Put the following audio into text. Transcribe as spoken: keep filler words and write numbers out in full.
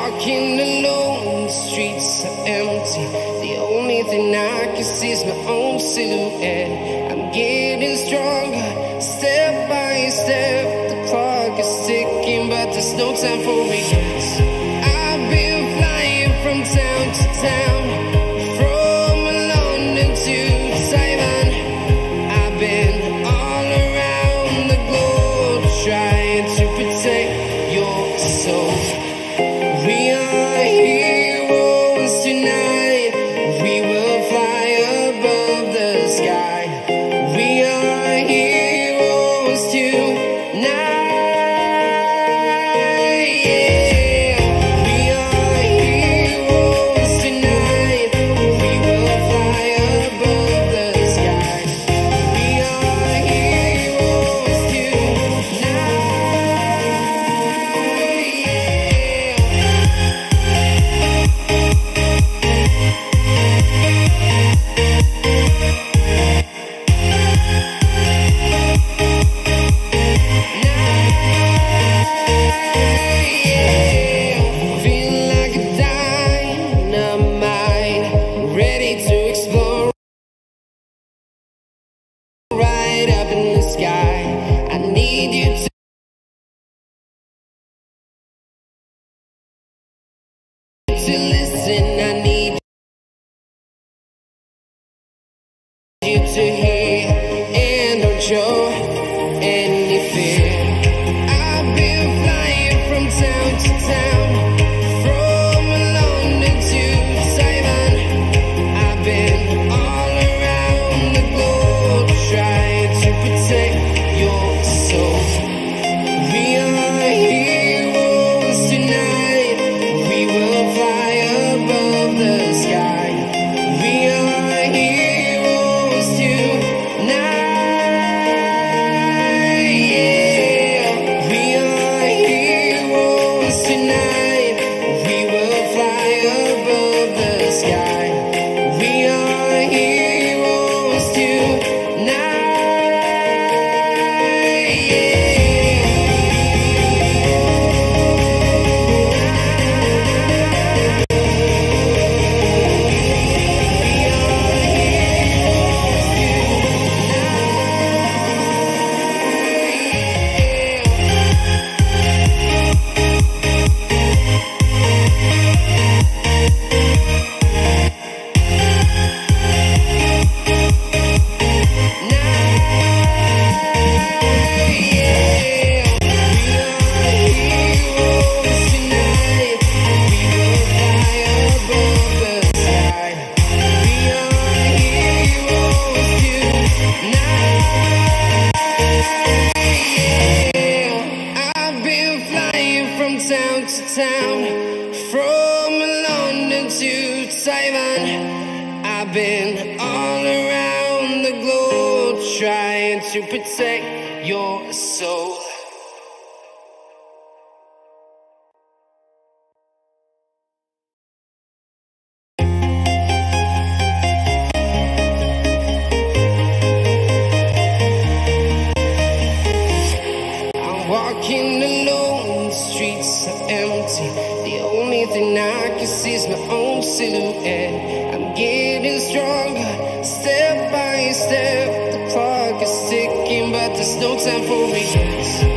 walking alone, the streets are empty. The only thing I can see is my own silhouette. I'm getting stronger, step by step. The clock is ticking, but there's no time for regrets. I've been flying from town to town, from London to Taiwan. I've been all around the globe, trying to protect your soul. We are heroes tonight. We will fly above the sky. We are heroes tonight. Yeah. We are heroes tonight. We will fly above the sky. We are heroes tonight. Right up in the sky, I need you to to listen. I need you to hear and don't show any fear. I've been flying from town to town, from London to Taiwan. I've been all around the globe, trying to protect your soul. We are heroes tonight. We will fly above the sky. We are heroes tonight. Yeah. We are heroes tonight. We will fly above the sky. We are heroes tonight. Town to town, from London to Taiwan. I've been all around the globe, trying to protect your soul. Walking alone, the streets are empty. The only thing I can see is my own silhouette. I'm getting stronger, step by step. The clock is ticking, but there's no time for regrets.